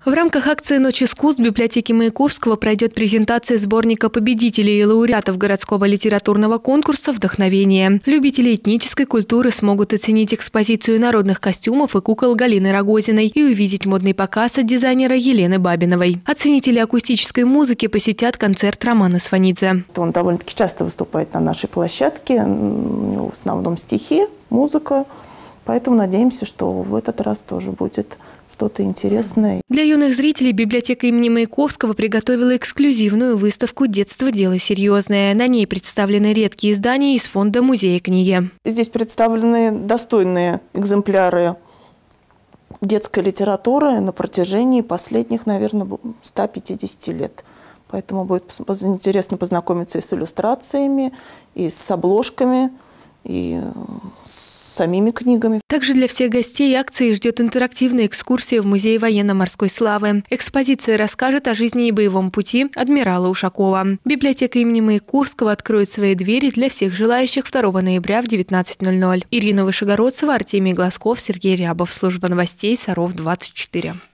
В рамках акции «Ночь искусств» в библиотеке Маяковского пройдет презентация сборника победителей и лауреатов городского литературного конкурса «Вдохновение». Любители этнической культуры смогут оценить экспозицию народных костюмов и кукол Галины Рогозиной и увидеть модный показ от дизайнера Елены Бабиновой. Оценители акустической музыки посетят концерт Романа Сванидзе. Он довольно-таки часто выступает на нашей площадке, у него в основном стихи, музыка, поэтому надеемся, что в этот раз тоже будет что-то интересное. Для юных зрителей библиотека имени Маяковского приготовила эксклюзивную выставку «Детство – дело серьезное». На ней представлены редкие издания из фонда музея книги. Здесь представлены достойные экземпляры детской литературы на протяжении последних, наверное, 150 лет. Поэтому будет интересно познакомиться и с иллюстрациями, и с обложками, и с самими книгами. Также для всех гостей акции ждет интерактивная экскурсия в Музей военно-морской славы. Экспозиция расскажет о жизни и боевом пути адмирала Ушакова. Библиотека имени Маяковского откроет свои двери для всех желающих 2 ноября в 19:00. Ирина Вышегородцева, Артемий Глазков, Сергей Рябов. Служба новостей Саров 24.